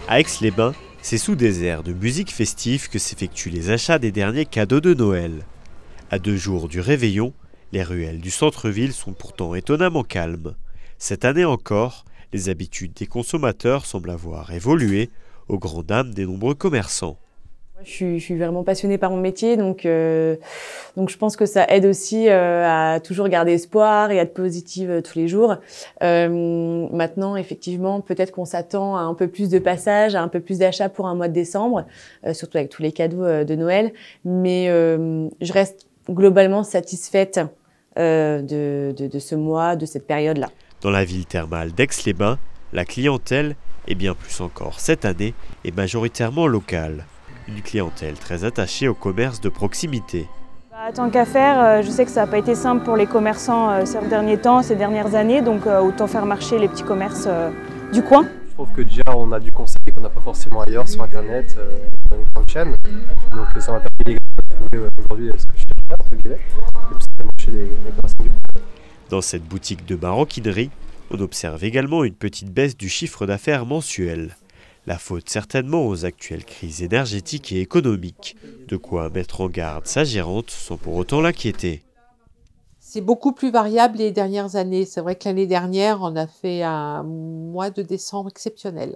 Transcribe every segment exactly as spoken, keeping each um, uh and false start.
À Aix-les-Bains, c'est sous des airs de musique festive que s'effectuent les achats des derniers cadeaux de Noël. À deux jours du réveillon, les ruelles du centre-ville sont pourtant étonnamment calmes. Cette année encore, les habitudes des consommateurs semblent avoir évolué au grand dam des nombreux commerçants. Je suis, je suis vraiment passionnée par mon métier, donc, euh, donc je pense que ça aide aussi euh, à toujours garder espoir et à être positive euh, tous les jours. Euh, maintenant, effectivement, peut-être qu'on s'attend à un peu plus de passages, à un peu plus d'achats pour un mois de décembre, euh, surtout avec tous les cadeaux euh, de Noël. Mais euh, je reste globalement satisfaite euh, de, de, de ce mois, de cette période-là. Dans la ville thermale d'Aix-les-Bains, la clientèle, et bien plus encore cette année, est majoritairement locale. Une clientèle très attachée au commerce de proximité. Bah, tant qu'à faire, je sais que ça n'a pas été simple pour les commerçants ces derniers temps, ces dernières années, donc autant faire marcher les petits commerces du coin. Je trouve que déjà on a du conseil qu'on n'a pas forcément ailleurs sur internet, dans une grande chaîne. Donc ça m'a permis de trouver aujourd'hui ce que je cherche entre guillemets, et puis ça fait marcher les, les commerçants du coin. Dans cette boutique de maroquinerie, on observe également une petite baisse du chiffre d'affaires mensuel. La faute certainement aux actuelles crises énergétiques et économiques. De quoi mettre en garde sa gérante sans pour autant l'inquiéter. C'est beaucoup plus variable les dernières années. C'est vrai que l'année dernière, on a fait un mois de décembre exceptionnel.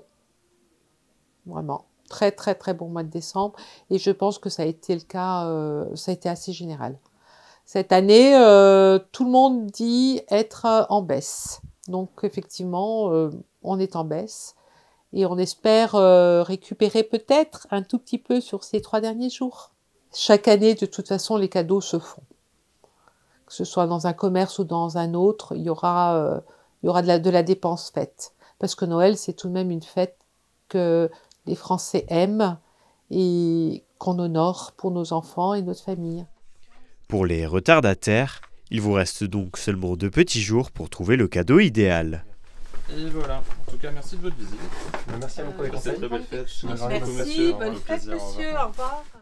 Vraiment. Très très très bon mois de décembre. Et je pense que ça a été le cas, euh, ça a été assez général. Cette année, euh, tout le monde dit être en baisse. Donc effectivement, euh, on est en baisse. Et on espère euh, récupérer peut-être un tout petit peu sur ces trois derniers jours. Chaque année, de toute façon, les cadeaux se font. Que ce soit dans un commerce ou dans un autre, il y aura, euh, il y aura de, la, de la dépense faite. Parce que Noël, c'est tout de même une fête que les Français aiment et qu'on honore pour nos enfants et notre famille. Pour les retardataires, il vous reste donc seulement deux petits jours pour trouver le cadeau idéal. Et voilà, en tout cas merci de votre visite. Merci à vous pour les conseils. Très belle fête. Merci, bonne fête monsieur, au revoir.